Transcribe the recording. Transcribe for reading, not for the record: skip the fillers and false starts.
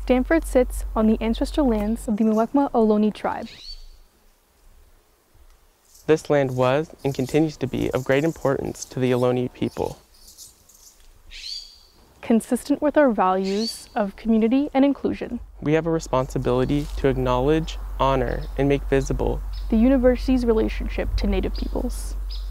Stanford sits on the ancestral lands of the Muwekma Ohlone Tribe. This land was and continues to be of great importance to the Ohlone people. Consistent with our values of community and inclusion, We have a responsibility to acknowledge, honor, and make visible the university's relationship to Native peoples.